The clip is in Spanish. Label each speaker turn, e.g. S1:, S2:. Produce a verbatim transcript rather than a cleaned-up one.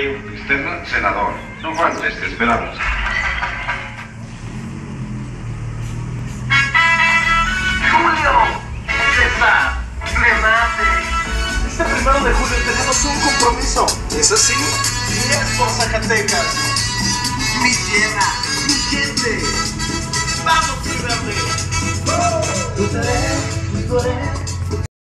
S1: Usted, senador. No faltes, te esperamos.
S2: Julio, César, remate. Este primero de julio tenemos un compromiso. ¿Es así? Y es por Zacatecas. Mi tierra, mi gente. Vamos, Río Verde. ¡Oh!